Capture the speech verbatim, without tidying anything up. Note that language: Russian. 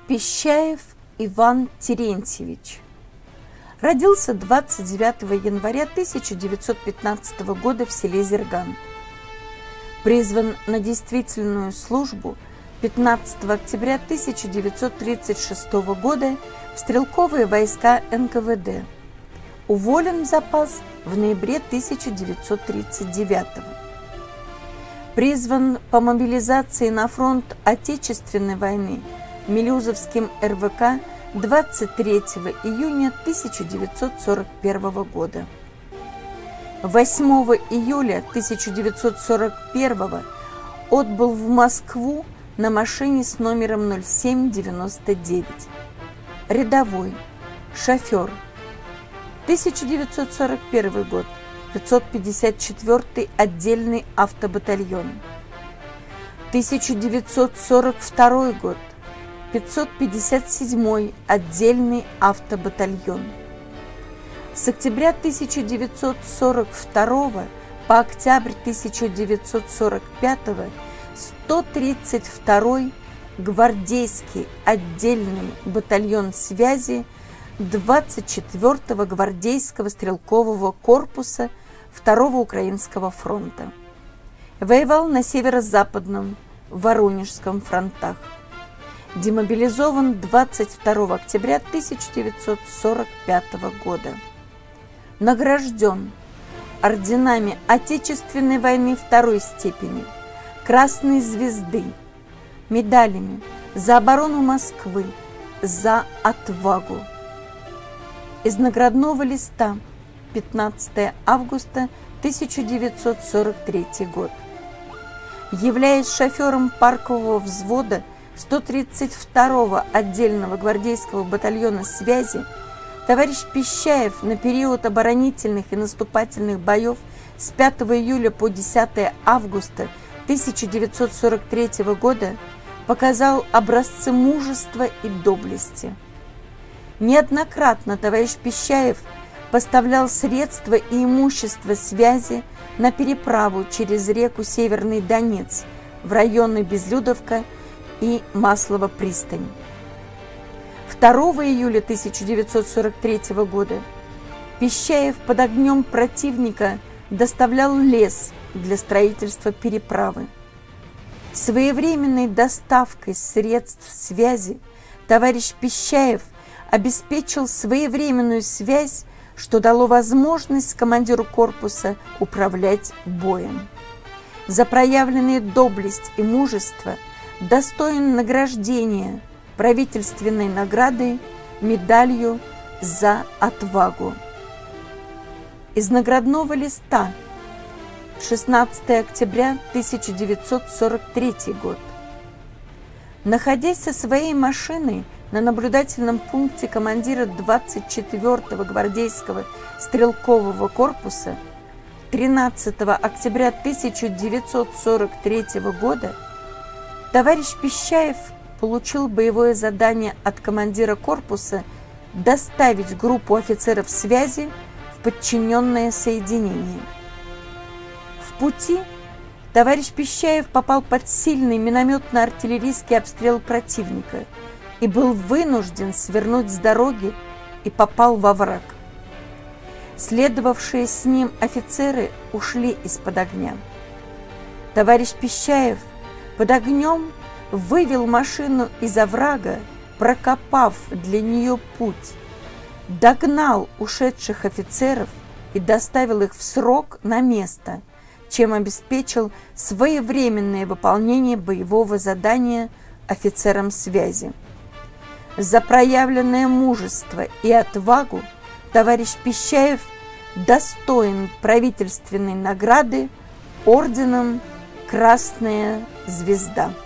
Пищаев Иван Терентьевич родился двадцать девятого января тысяча девятьсот пятнадцатого года в селе Зерган. Призван на действительную службу пятнадцатого октября тысяча девятьсот тридцать шестого года в стрелковые войска эн ка вэ дэ. Уволен в запас в ноябре тысяча девятьсот тридцать девятого. Призван по мобилизации на фронт Отечественной войны Милюзовским эр вэ ка двадцать третьего июня тысяча девятьсот сорок первого года. восьмого июля тысяча девятьсот сорок первого отбыл в Москву на машине с номером ноль семь девяносто девять. Рядовой, шофер. тысяча девятьсот сорок первый год, пятьсот пятьдесят четвёртый отдельный автобатальон. тысяча девятьсот сорок второй год, пятьсот пятьдесят седьмой отдельный автобатальон. С октября тысяча девятьсот сорок второго по октябрь тысяча девятьсот сорок пятого сто тридцать второй гвардейский отдельный батальон связи двадцать четвёртого гвардейского стрелкового корпуса второго Украинского фронта. Воевал на северо-западном, Воронежском фронтах. Демобилизован двадцать второго октября тысяча девятьсот сорок пятого года. Награжден орденами Отечественной войны второй степени, Красной звезды, медалями за оборону Москвы, за отвагу. Из наградного листа пятнадцатого августа тысяча девятьсот сорок третий год. Являясь шофером паркового взвода сто тридцать второго отдельного гвардейского батальона связи, товарищ Пищаев на период оборонительных и наступательных боев с пятого июля по десятое августа тысяча девятьсот сорок третьего года показал образцы мужества и доблести. Неоднократно товарищ Пищаев поставлял средства и имущество связи на переправу через реку Северный Донец в районы Безлюдовка и Маслова пристань. второго июля тысяча девятьсот сорок третьего года Пищаев под огнем противника доставлял лес для строительства переправы. Своевременной доставкой средств связи товарищ Пищаев обеспечил своевременную связь, что дало возможность командиру корпуса управлять боем. За проявленные доблесть и мужество достоин награждения правительственной наградой медалью за отвагу. Из наградного листа шестнадцатого октября тысяча девятьсот сорок третий год. Находясь со своей машиной на наблюдательном пункте командира двадцать четвёртого гвардейского стрелкового корпуса тринадцатого октября тысяча девятьсот сорок третьего года товарищ Пищаев получил боевое задание от командира корпуса доставить группу офицеров связи в подчиненное соединение. В пути товарищ Пищаев попал под сильный минометно-артиллерийский обстрел противника и был вынужден свернуть с дороги и попал во враг. Следовавшие с ним офицеры ушли из-под огня. Товарищ Пищаев под огнем вывел машину из оврага, прокопав для нее путь, догнал ушедших офицеров и доставил их в срок на место, чем обеспечил своевременное выполнение боевого задания офицерам связи. За проявленное мужество и отвагу товарищ Пищаев достоин правительственной награды орденом «Красная звезда».